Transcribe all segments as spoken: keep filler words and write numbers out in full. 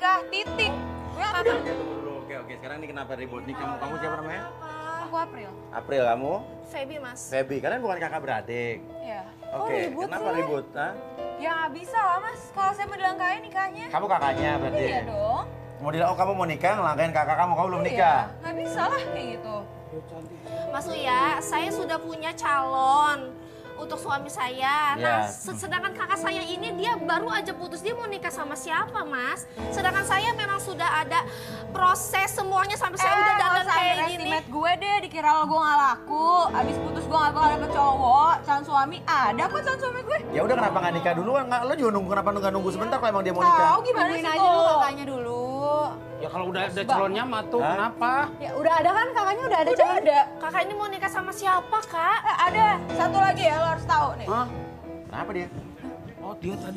nikah, titik. Gue udah. Oke oke, sekarang ini kenapa ribut nih? Kamu kamu siapa namanya? Aku April. April, kamu? Feby, Mas. Feby, kalian bukan kakak beradik? Iya. Oke, kenapa ribut? Hah? Ya nggak bisa lah mas, kalau saya mau dilangkahin nikahnya. Kamu kakaknya berarti? Iya dong. Mau dilang, oh kamu mau nikah ngelangkain kakak kamu, kamu belum nikah? Iya, nggak bisa lah kayak gitu. Mas Uya, saya sudah punya calon untuk suami saya. Nah, Ya. sedangkan kakak saya ini dia baru aja putus, dia mau nikah sama siapa, Mas? Sedangkan saya memang sudah ada proses semuanya sampai saya Eh, udah nggak dandan usah kayak gini. underestimate gue deh, dikira lo gue nggak laku. Abis putus gue nggak bakal dapet cowok, calon suami ada kok calon suami gue. Ya udah kenapa nggak nikah dulu? Nggak, lo juga nunggu kenapa nggak nunggu sebentar kalau emang dia mau nikah? Tahu gimana sih aja tuh? dulu kakaknya dulu. Ya kalau udah ada calonnya mah tuh Hah? kenapa? Ya udah ada kan kakaknya udah ada Udah calon. ada. Kakak ini mau nikah sama siapa, Kak? Eh, ada satu lagi ya lo harus tahu nih. Hah? Kenapa dia? Oh dia tadi.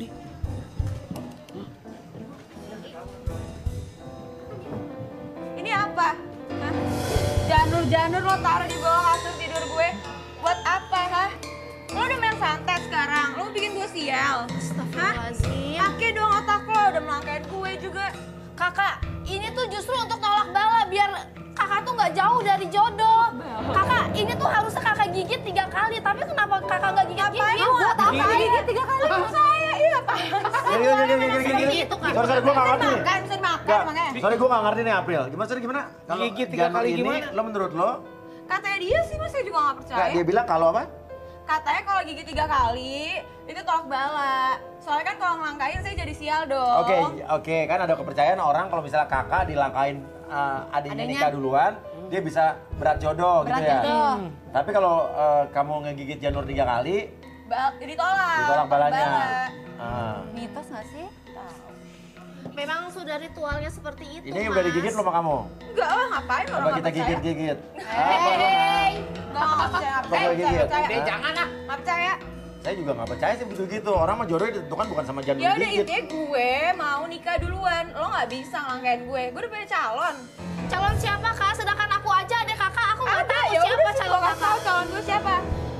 Ini apa? Hah? Janur-janur lo taruh di bawah kasur tidur gue. Buat apa, hah? Lo udah main santet sekarang, lo bikin gue sial. Astagfirullahaladzim. Pakai dong otak lo, udah melangkain gue juga. Kakak, ini tuh justru untuk nolak bala biar kakak tuh nggak jauh dari jodoh. Kakak, ini tuh harusnya kakak gigit tiga kali, tapi kenapa kakak nggak gigit-gigit? Buat apa gigit tiga kali? Saya, iya apa? Gini, gini, gini, gini, gini, Seperti gini. itu, Kak. Sorry, sorry, gue nggak ngerti. Makan, bisa makan Nggak, makanya. sorry gue nggak ngerti nih April. Gimana, sorry gimana? Kalau Gigit tiga janur kali ini, gimana? lo menurut lo? Katanya dia sih, mas saya juga nggak percaya. Nggak, dia bilang kalau apa? Katanya kalau gigit tiga kali, itu tolak bala. Soalnya kan kalau ngelangkain saya jadi sial dong. Oke, oke, kan ada kepercayaan orang kalau misalnya kakak dilangkain uh, adiknya Adiknya. nikah duluan, dia bisa berat jodoh Berat gitu ya. jodoh. Hmm. Tapi kalau uh, kamu ngegigit janur tiga kali, Bal ditolak. ditolak balanya. Bala. Ah. Mitos nggak sih? Memang sudah ritualnya seperti itu, Ini Mas. udah digigit belum sama kamu? Enggak lah, ngapain orang Coba nggak kita percaya? gigit-gigit. Hey. Enggak, nggak percaya. Coba Eh, gigit. saya percaya. Deh jangan ah. Nggak percaya. Saya juga nggak percaya sih begitu. Orang mah jodohnya ditentukan bukan sama janur Ya udah digigit. intinya gue mau nikah duluan. Lo nggak bisa ngelangkain gue. Gue udah punya calon. Calon siapa, Kak? Sedangkan aku aja ada kakak, aku nggak Ada, tahu ya siapa udah sih calon gue nggak kakak. tahu calon gue siapa.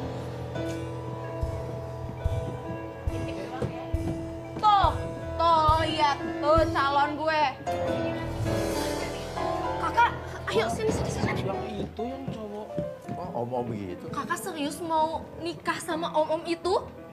Tuh, tuh lo lihat tuh calon gue. Kakak, ayo sini sini sini. Yang itu yang cowok. Oh, om-om gitu. Kakak serius mau nikah sama om-om itu?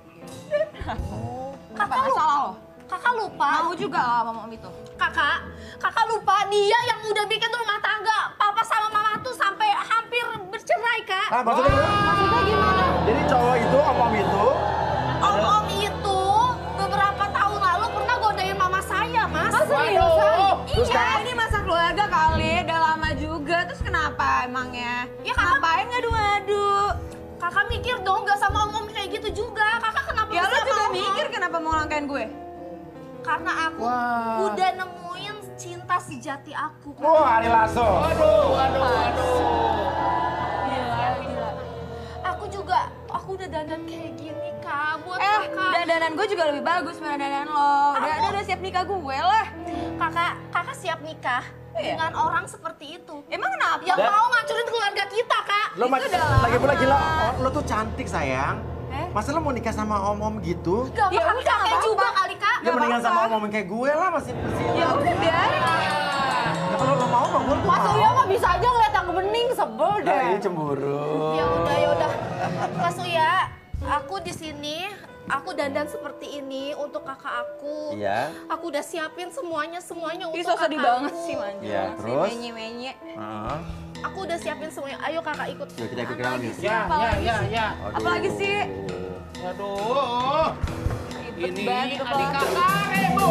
Apa Kakak lupa. salah lo? Kakak lupa. Mau juga lah sama om itu. Kakak, kakak lupa dia yang udah bikin rumah tangga papa sama mama tuh sampai hampir bercerai, Kak. Ah, maksudnya gimana? Maksudnya gimana? Jadi cowok itu, om-om itu, Om-om itu beberapa tahun lalu pernah godain mama saya, Mas. Seriusan? Terus Iya, kan- ini masa keluarga kali, udah lama juga. Terus kenapa emangnya? Ya, Kakak- Ngapain ngadu-ngadu? Kakak mikir dong gak sama om-om kayak gitu juga. Kakak kenapa Ya lo bisa juga mau mikir kenapa mau ngelangkain gue? Karena aku Wah. udah nemuin cinta sejati aku. Kak. wah Ari Lasso. Waduh, waduh, waduh. Gila, gila. Aku juga, aku udah dandan kayak gini, Kak, buat Eh, kakak. dandanan gue juga lebih bagus daripada dandanan lo. Udah, Aku- udah, udah siap nikah gue lah. Kakak, kakak siap nikah Iya. dengan orang seperti itu. Emang kenapa? Yang Dan- mau ngancurin keluarga kita, Kak. Lo ma- Itu udah lama. lagi pula gila, oh, lo tuh cantik sayang. Eh? Masa lo mau nikah sama om-om gitu? Gak Ya bakal udah, kakek nggak juga apa-apa. kali, Kak. Ya mendingan apa-apa. sama om-om yang kayak gue lah, masih masih. Ya udah biarin. Ya, kalau lo mau, gue tuh Mas mau. Uya mah bisa aja ngeliat yang bening, sebel Nah, deh. ini cemburu. Ya udah, ya udah. Mas Uya, aku di sini, aku dandan seperti ini untuk kakak aku. Iya. Aku udah siapin semuanya, semuanya Ih, untuk so sedih kakakku. banget sih manja. Iya, Si terus? menye-menye. Heeh. Aku udah siapin semuanya. Ayo kakak ikut. Yuk, kita ikut ke dalam yuk. Ya, ya, ya, ya. Aduh. Apalagi sih? Waduh. Ribet Ini banget adik kepala. kakak, Rebo.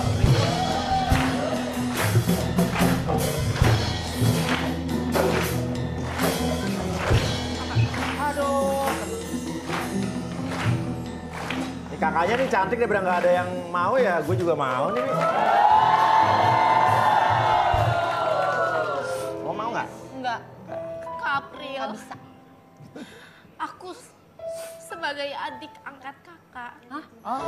Aduh. Nih, kakaknya nih cantik daripada nggak ada yang mau ya, gue juga mau nih. Mau mau nggak? Enggak. Kak April. bisa. Aku s- sebagai adik angkat kakak. Hah?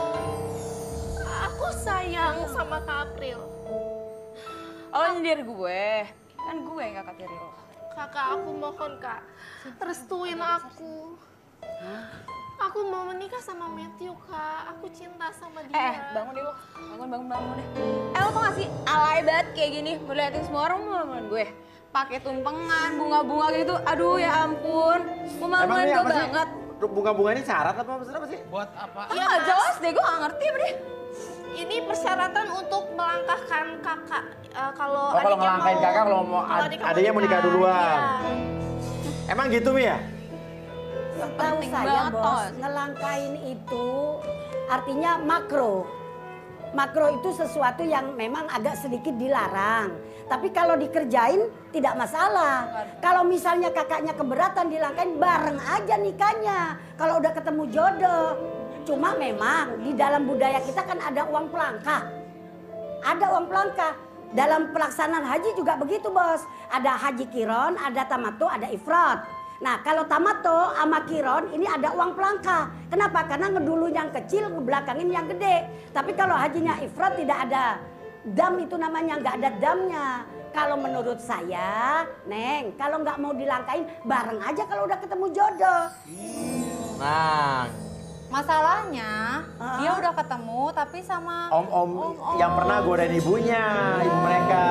Aku sayang sama Kak April. Oh, nyindir gue. Kan gue yang kakak tiri lo. Kakak, aku mohon, Kak. Restuin aku. Aku mau menikah sama Matthew, Kak. Aku cinta sama dia. Eh, bangun deh lo. Bangun, bangun, bangun deh. Eh, lo tau gak sih, alay banget kayak gini. Mau liatin semua orang mau maluin gue. Pakai tumpengan, bunga-bunga gitu. Aduh, ya ampun. Mau maluin gue banget. Bunga-bunga ini syarat apa maksudnya apa sih? Buat apa? Ah, gak jelas deh, gue gak ngerti apa deh. Ini persyaratan untuk melangkahkan kakak. Uh, kalau Oh, kalau adiknya ngelangkain mau, kakak, kalau mau kalau ad- adiknya adiknya mau nikah duluan. Iya. Emang gitu Mi ya? Setahu Penting saya banget, bos, Tos. ngelangkain itu artinya makro. Makro itu sesuatu yang memang agak sedikit dilarang. Tapi kalau dikerjain tidak masalah. Kalau misalnya kakaknya keberatan dilangkain, bareng aja nikahnya. Kalau udah ketemu jodoh. Cuma memang di dalam budaya kita kan ada uang pelangkah. Ada uang pelangkah. Dalam pelaksanaan haji juga begitu bos. Ada haji kiron, ada tamato, ada ifrat. Nah kalau tamato sama kiron ini ada uang pelangkah. Kenapa? Karena ngedulu yang kecil, ngebelakangin yang gede. Tapi kalau hajinya ifrat tidak ada dam itu namanya, nggak ada damnya. Kalau menurut saya, Neng, kalau nggak mau dilangkain bareng aja kalau udah ketemu jodoh. Nah, Masalahnya Ah. dia udah ketemu tapi sama om-om yang pernah godain ibunya, ibu mereka.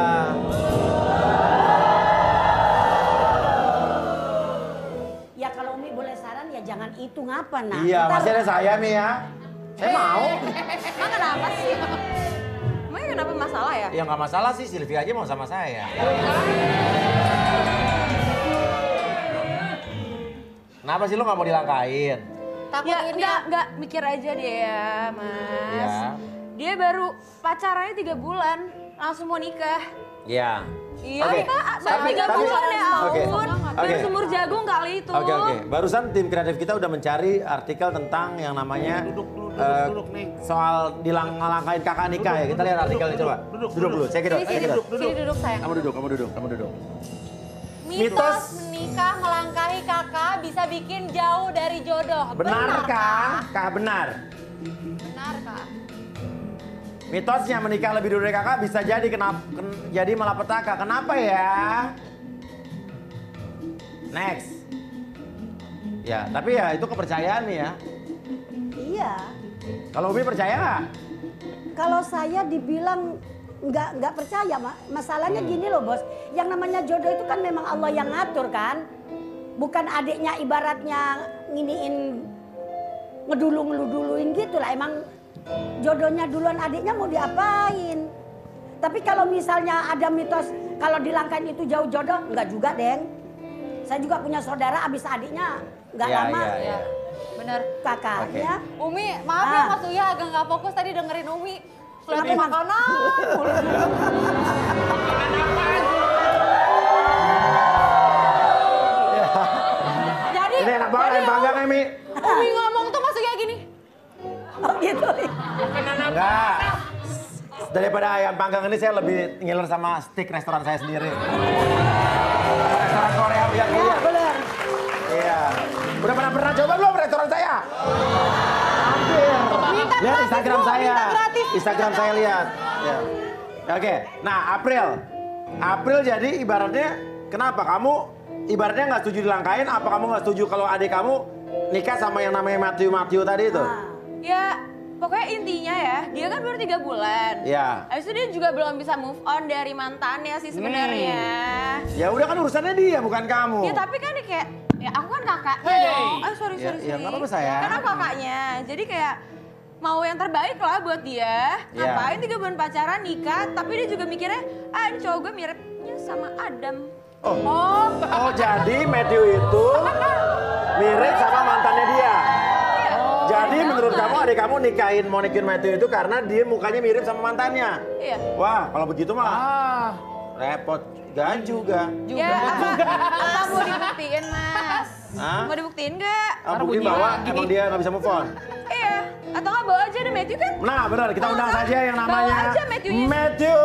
Ya kalau Umi boleh saran ya jangan itu ngapa nah. Iya, Ntar- masih ada saya Mi ya. Saya mau. Emang kenapa sih? Emangnya kenapa masalah ya? Ya nggak masalah sih, Sylvia aja mau sama saya. Kenapa sih lo nggak mau dilangkain? takut Ya, ini enggak, enggak, mikir aja dia ya, Mas. Iya. Dia baru pacarannya tiga bulan, langsung mau nikah. Iya. Iya, Oke, Kak, baru tapi- tiga tapi- bulan ya Oke, ampun. Baru oke. sumur jagung kali itu. Oke oke, barusan tim kreatif kita udah mencari artikel tentang yang namanya Duduk, duduk, duduk, eh, duduk, Neng. soal dilangkain kakak nikah ya. Kita lihat artikelnya coba. duduk, Duduk dulu, saya kira. Sini, Saya sini, kira. sini duduk sayang. Kamu duduk, kamu duduk, kamu duduk. Mitos Mitos. menikah melangkahi kakak bisa bikin jauh dari jodoh. Benarkah? Kak benar. Benar kak. Mitosnya menikah lebih dulu dari kakak bisa jadi kenapa jadi malapetaka. Kenapa ya? Next. Ya, tapi ya itu kepercayaan nih ya. Iya. Kalau Umi percaya nggak? Kalau saya dibilang nggak nggak percaya, Ma. Masalahnya gini loh bos, yang namanya jodoh itu kan memang Allah yang ngatur kan, bukan adiknya ibaratnya nginiin ngedulu ngeluduluin gitu lah. Emang jodohnya duluan adiknya mau diapain? Tapi kalau misalnya ada mitos kalau dilangkain itu jauh jodoh, nggak juga deng. Saya juga punya saudara abis adiknya nggak Iya, lama iya, iya. Benar. kakaknya. Umi, maaf ya Ah. Mas Uya agak nggak fokus tadi dengerin Umi. Lihat Kenapa, Mas? makanan. Jadi, Ini enak banget ayam panggang ya, Mi. Umi ngomong tuh Mas Uya gini. Oh gitu. Enggak. Daripada ayam panggang ini saya lebih ngiler sama stick restoran saya sendiri. Restoran Korea yang Ya iya. benar. Iya. Udah pernah pernah coba belum restoran saya? Hampir. Lihat Instagram saya. Instagram saya lihat. Ya. Oke. Nah, April. April jadi ibaratnya kenapa kamu ibaratnya nggak setuju dilangkain? Apa kamu nggak setuju kalau adik kamu nikah sama yang namanya Matthew Matthew tadi itu? Ah. Ya, pokoknya intinya ya, dia kan baru tiga bulan. Iya. Habis itu dia juga belum bisa move on dari mantannya sih sebenarnya. Ya udah kan urusannya dia bukan kamu. Ya tapi kan dia kayak, ya aku kan kakaknya Hey. dong. Ah sorry, Ya, sorry, ya, sorry. nggak apa-apa, sayang. Kan aku kakaknya, jadi kayak mau yang terbaik lah buat dia. Ya. Ngapain tiga bulan pacaran, nikah, tapi dia juga mikirnya, ah ini cowok gue miripnya sama Adam. Oh. Oh, jadi Matthew itu mirip sama mantannya dia. Jadi menurut kamu adik kamu nikahin mau nikahin Matthew itu karena dia mukanya mirip sama mantannya. Iya. Wah, kalau begitu mah Ah, repot gak juga. Ya, apa, apa mau dibuktiin, Mas? Hah? Mau dibuktiin nggak? Ah, bukti bahwa emang dia nggak bisa move on. Iya. Atau nggak bawa aja deh Matthew kan? Nah, benar kita undang saja yang Bawa namanya aja Matthew-nya. Matthew.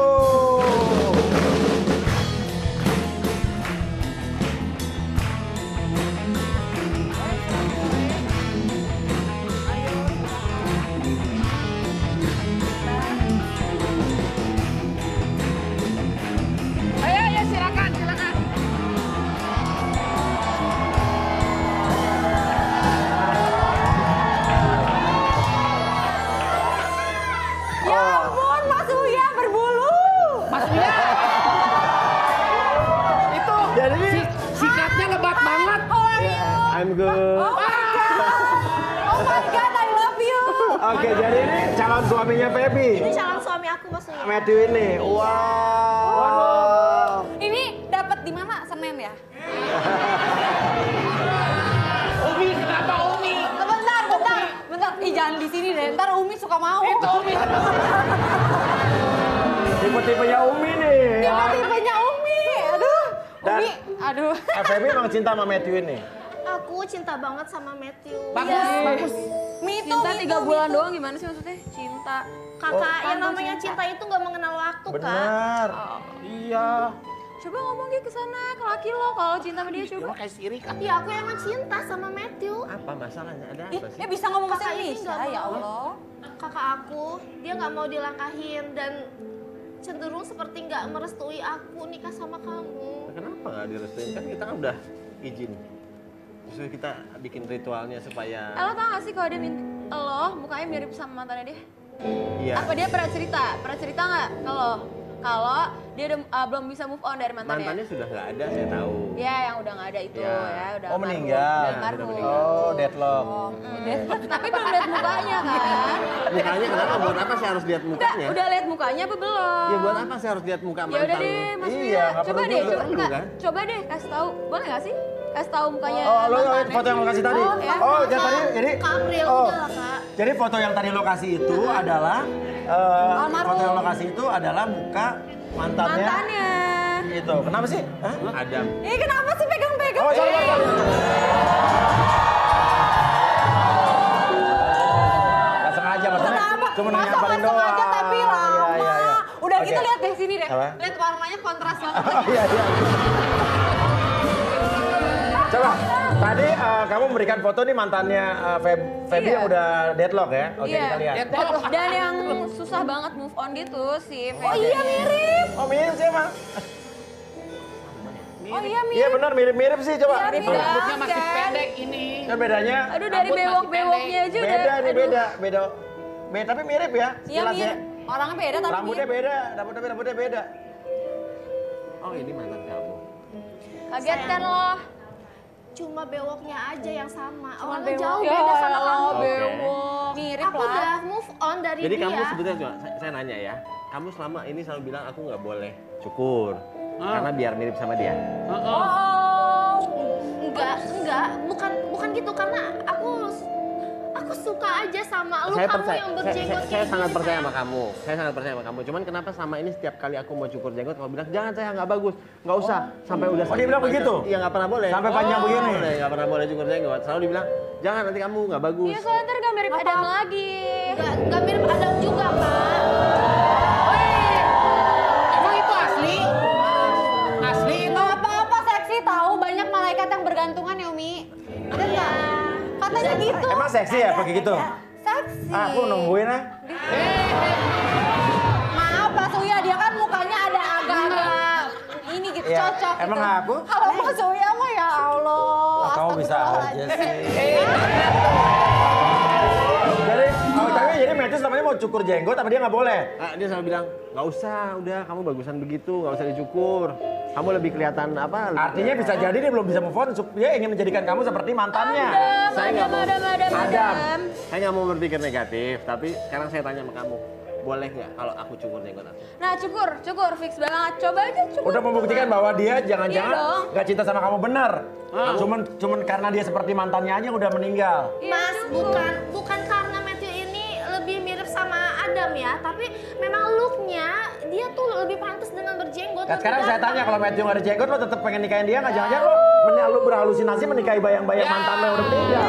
ayo, ayo silakan, silakan. Oke, jadi ini calon suaminya Feby. Ini calon suami aku maksudnya. Matthew ini. Wow. Ini dapat di mana? Semen ya? Umi, kenapa Umi? Bentar, bentar, bentar. Ih, jangan di sini deh. Ntar Umi suka mau. Itu Umi. Tipe-tipenya Umi nih. Tipe-tipenya Umi. Aduh. Dan- Umi, aduh. Eh, Feby emang cinta sama Matthew ini. Aku cinta banget sama Matthew. Bagus, Iya. bagus. Mito, Cinta Mito, tiga bulan Mito. doang gimana sih maksudnya? Cinta. Kakak, yang Oh, namanya cinta itu gak mengenal waktu, Kak. Benar. Iya. Coba ngomong gitu ke sana ke laki lo kalau cinta sama dia coba. Emang kayak sirik. Ya aku emang cinta sama Matthew. Apa masalahnya? Ada Ih, apa sih? eh bisa ngomong bahasa Kakak ini Indonesia, nggak ya mau. Allah. Kakak aku, dia gak mau dilangkahin dan cenderung seperti gak merestui aku nikah sama kamu. Kenapa nggak direstuin? Kan kita kan udah izin. Justru kita bikin ritualnya supaya... Eh, lo tau gak sih kalau dia minta lo mukanya mirip sama mantannya dia? Iya. Apa dia pernah cerita? Pernah cerita nggak kalau kalau dia udah, uh, belum bisa move on dari mantannya? Mantannya sudah nggak ada, saya tahu. Ya, yang udah nggak ada itu Ya. ya, udah Oh, marhum. meninggal. Udah Udah marhum. meninggal. Oh, deadlock. Mm. Tapi belum lihat mukanya kan? Mukanya kenapa? Buat apa saya harus lihat Udah, mukanya? udah lihat mukanya apa belum? Ya buat apa saya harus lihat muka Ya mantan? udah deh, Mas Iya, Wia. nggak Coba perlu deh, juga. coba, Perlu, nggak, kan? coba deh kasih tahu. Boleh nggak sih? Kasih tahu mukanya Oh, lo lihat mantannya. foto yang lo kasih tadi? Oh, ya. Oh, jadi tadi, jadi... Kak April, oh, udah lah, Kak. jadi foto yang tadi lo kasih itu adalah... eh, Almarhum. foto yang lo kasih itu adalah muka mantannya. Mantannya. Itu, kenapa sih? Hah? Adam. Ih, kenapa sih pegang-pegang? Oh, sorry, sorry, sorry. Gak sengaja, maksudnya Kenapa? cuma Masa nyamperin nggak doang. sengaja tapi lama. Iya, iya, iya. Udah Oke. gitu lihat deh sini deh. Apa? Lihat warnanya kontras banget. Oh, iya, iya. Coba, tadi eh, kamu memberikan foto nih mantannya eh, Feb- Feby Iya. yang udah deadlock ya? Oke, Iya. kita lihat. Deadlock. Dan yang susah banget move on gitu sih. Oh iya mirip. Oh, mirip sih emang. Oh iya mirip. Iya benar, mirip-mirip sih, coba. Iya, mirip. Rambutnya masih Kan? pendek ini. Kan bedanya Aduh dari Rambut masih bewok-bewoknya aja udah. beda nih, aduh. beda. Beda. Beda, tapi mirip ya. Iya sekilas ya. mirip. Orangnya beda tapi Rambutnya mirip. beda, rambutnya beda, rambutnya beda. Oh, ini mantan kamu. Kaget kan lo? Cuma bewoknya aja yang sama. Cuma Orangnya bewok. jauh Ya beda sama Allah, kamu. Oke. bewok. Mirip Aku lah. udah move on dari Jadi dia. kamu sebetulnya coba, saya, saya nanya ya, kamu selama ini selalu bilang aku nggak boleh cukur karena biar mirip sama dia. Heeh. Oh. Enggak, enggak, bukan bukan gitu karena aku aku suka aja sama lu saya kamu percaya, yang saya, berjenggot saya, kayak saya sangat gini, percaya sayang. sama kamu. Saya sangat percaya sama kamu. Cuman kenapa sama ini setiap kali aku mau cukur jenggot, kamu bilang jangan saya nggak bagus, nggak usah sampai udah. Oh, dia bilang begitu? Iya nggak pernah boleh. Sampai panjang Oh, begini? boleh, nggak pernah boleh cukur jenggot. Selalu dibilang jangan nanti kamu nggak bagus. Iya soalnya ntar gak mirip Adam lagi. Enggak, enggak mirip Adam juga, Pak. Emang itu asli? Asli itu? Nggak apa-apa seksi tahu banyak malaikat yang bergantungan ya Umi. Bener nggak? Katanya gitu. Emang seksi ya pakai gitu? Seksi. Ah, aku nungguin ah. Maaf Mas Uya, dia kan mukanya ada agak-agak ini gitu Iya. cocok Emang gitu. aku? Kalau Mas Uya mah ya Allah. Ah, kamu bisa aja Astagfirullahaladzim. sih. Jadi, oh, tapi jadi Matthew selama ini mau cukur jenggot tapi dia nggak boleh. Ah, dia selalu bilang nggak usah, udah kamu bagusan begitu, nggak usah dicukur. Kamu lebih kelihatan apa? Artinya bisa jadi dia belum bisa move on, dia ingin menjadikan kamu seperti mantannya. Adam, Saya nggak Adam, mau. Adam, Adam, Adam. Adam. Saya nggak mau berpikir negatif, tapi sekarang saya tanya sama kamu, boleh nggak kalau aku cukur jenggot aku? Nah cukur, cukur, fix banget. Coba aja cukur. Udah membuktikan bahwa dia Iya jangan-jangan dong. nggak cinta sama kamu benar. Cuman cuman karena dia seperti mantannya aja yang udah meninggal. Iya, Mas, cukur. bukan bukan karena Matthew ini lebih mirip sama Adam ya, tapi memang looknya dia tuh lebih pantas dengan berjenggot. Nah, lebih sekarang saya ganteng. tanya kalau Matthew nggak ada jenggot lo tetap pengen nikahin dia nggak? Jangan-jangan lo men- lo berhalusinasi menikahi bayang-bayang mantan lo yang udah meninggal.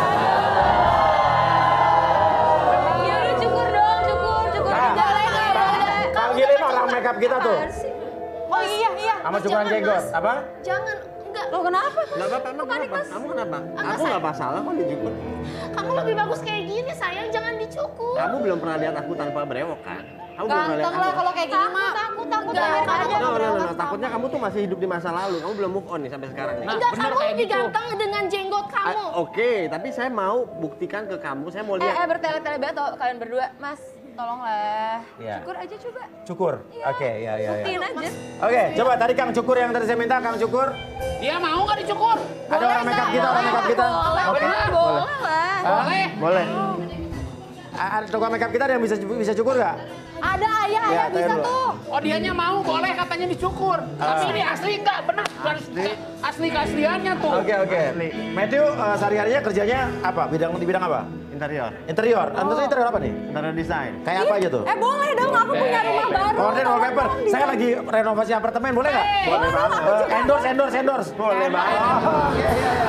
Ya udah cukur dong, cukur, cukur. Nah, Boleh nggak? Boleh. Panggilin orang makeup kita tuh. Apaan sih? Oh iya iya. Sama cukuran Jangan, jenggot. Mas. Apa? Jangan, enggak. Lo kenapa? Nggak apa-apa, emang kenapa? Kamu kenapa? Enggak, Aku nggak masalah kok dicukur. Kamu lebih bagus kayak gini, sayang. Jangan dicukur. Kamu belum pernah lihat aku tanpa brewok kan? Kamu belum pernah lihat Ganteng lah aku. kalau kayak gini mah. Takut, takut, Enggak, takut. kamu Ada. nggak No, no, no, berewok no. sama. Takutnya kamu tuh masih hidup di masa lalu. Kamu belum move on nih sampai sekarang nih. Nah, Enggak, bener kamu kayak lebih gitu. ganteng dengan jenggot Ah, kamu. Oke, tapi saya mau buktikan ke kamu. Saya mau Eh, lihat. eh bertele-tele banget tau kalian berdua. Mas, tolonglah. Iya. Cukur aja coba. Cukur. Oke, ya, ya, ya. Buktiin aja. Oke, coba tadi Kang Cukur yang tadi saya minta, Kang Cukur. Dia mau nggak dicukur? Ada orang makeup kita, orang makeup kita. Boleh, Oke, boleh, boleh lah. Hah? Boleh. Boleh. ada tukang makeup kita ada yang bisa bisa cukur nggak? Ada ayah, Ya, ayah bisa tanya dulu. tuh. Oh dianya mau boleh katanya dicukur. Tapi ini asli enggak benar. Asli. Asli keasliannya tuh. Oke oke. Matthew uh, sehari-harinya kerjanya apa? Bidang di bidang apa? Interior. Interior. Interior interior apa nih? Interior design. Kayak apa aja tuh? Eh boleh dong, aku punya rumah baru. Gorden wallpaper. Saya lagi renovasi apartemen, boleh nggak? Boleh banget. Uh, endorse, endorse, endorse. Boleh banget. Oh, iya, iya, iya.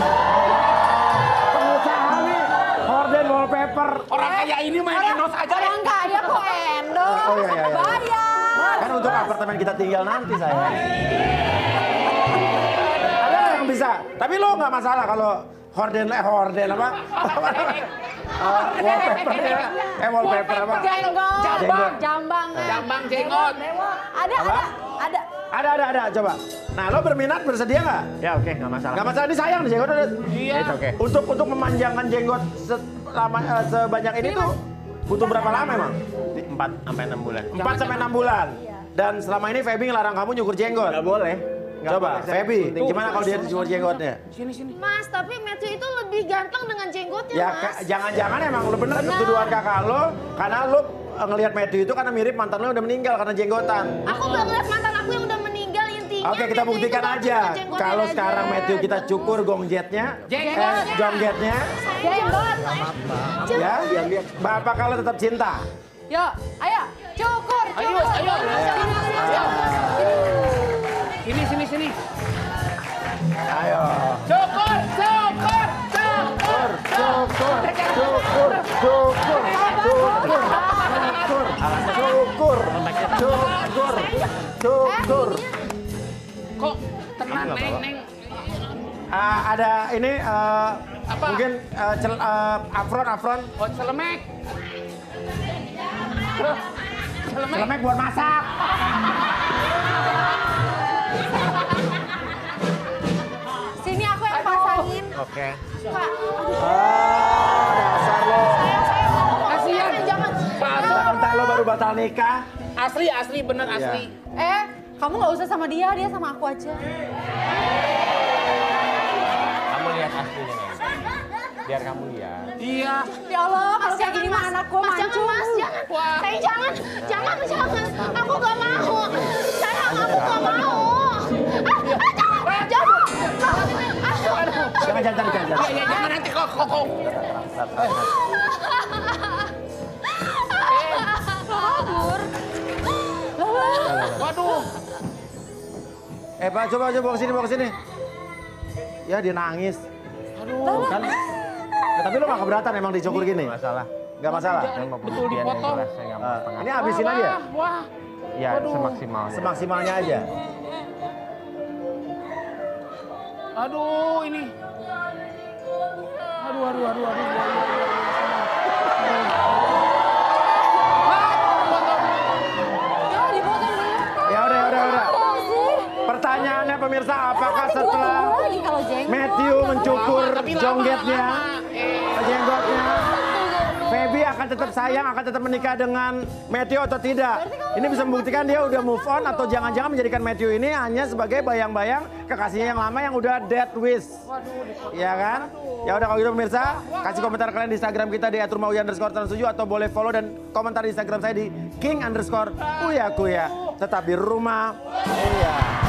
Pengusaha nih. Gorden wallpaper. Orang kayak ini main endorse aja. Orang kaya kok endorse. Oh, iya, iya, iya. Bayar. Kan untuk apartemen kita tinggal nanti saya. Ada yang bisa. Tapi lo nggak masalah kalau horden, eh horden apa? uh, wallpaper ya. Eh wallpaper apa? Jenggot. Jenggot. Jambang. Jambang jenggot. Ada, Apa? ada, ada. Ada, ada, ada. Coba. Nah, lo berminat, bersedia nggak? Ya oke, nggak masalah. Nggak masalah, ini sayang nih jenggot. Iya. It's oke. Untuk untuk memanjangkan jenggot selama eh, sebanyak ini tuh butuh berapa lama emang? Empat sampai enam bulan. empat sampai enam bulan. Dan selama ini Feby ngelarang kamu nyukur jenggot. Nggak boleh. Nggak Coba, boleh, saya Feby, sunting. gimana kalau dia cukur jenggotnya? Sini sini. Mas, tapi Matthew itu lebih ganteng dengan jenggotnya, Ya, Mas. ka- jangan-jangan emang lo bener ketuduhan kakak lo, karena lo eh, ngelihat Matthew itu karena mirip mantan lo yang udah meninggal karena jenggotan. Aku gak ngeliat mantan aku yang udah meninggal intinya. Oke, kita Matthew itu buktikan gak aja. cuma jenggotnya Kalau aja. sekarang Matthew kita cukur gongjetnya, Jenggot. eh, jonggetnya, Jenggot. ya, bapak kalau tetap cinta. Yuk, ayo. Cukur, cukur. Ayo, ayo. Ayo. Sini sini sini. Ayo. Cukur, cukur, cukur. Cukur, cukur, cukur, cukur, cukur, cukur, cukur, cukur. Kok tenang neng neng. Ah, ada ini eh, Apa? mungkin eh, cel, eh, afron, afron. Oh celemek. Celemek. Celemek buat masak. Sini aku yang pasangin. Oke. Ah, dasar lo. Kasihan. Jangan. Bentar lo baru batal nikah. Asli asli bener asli. Eh, kamu nggak usah sama dia, dia sama aku aja. Kamu lihat aslinya nih. Biar kamu lihat. Iya. Ya Allah, kalau kayak gini mah anak gue Mas, jangan, mancung. Mas, jangan. Wah. Saya jangan, jangan, jangan. Aku gak mau. Sayang, aku gak mau. Ah, ah, jangan, jangan. Jangan, jangan, jangan, jangan. Iya iya jangan nanti kok kok kok. Kabur. Waduh. Eh Pak, coba coba bawa ke sini, bawa ke sini. Ya dia nangis. Aduh. Kan, ya, tapi lo gak keberatan emang dicukur gini? Masalah. Gak masalah? Saya mau Betul pembuktian yang dipotong. jelas, saya nggak mau Ah, setengah. ini habisin aja? Wah, wah. Ya Waduh. semaksimalnya. Semaksimalnya aja. Aduh ini. Aduh aduh aduh aduh. Ya, dipotong dulu. Ya udah, ya udah, ya udah. Pertanyaannya pemirsa, apakah setelah Lagi kalau jenggot. Matthew mencukur Lama, tapi lama, jonggetnya, lama. Eh. jenggotnya, Feby akan tetap sayang, akan tetap menikah dengan Matthew atau tidak? Ini bisa membuktikan dia udah move on atau jangan-jangan menjadikan Matthew ini hanya sebagai bayang-bayang kekasihnya yang lama yang udah dead wish. Iya kan? Ya udah kalau gitu pemirsa, kasih komentar kalian di Instagram kita di at rumah uya underscore trans tujuh atau boleh follow dan komentar di Instagram saya di king underscore uya kuya. Tetap di rumah uya.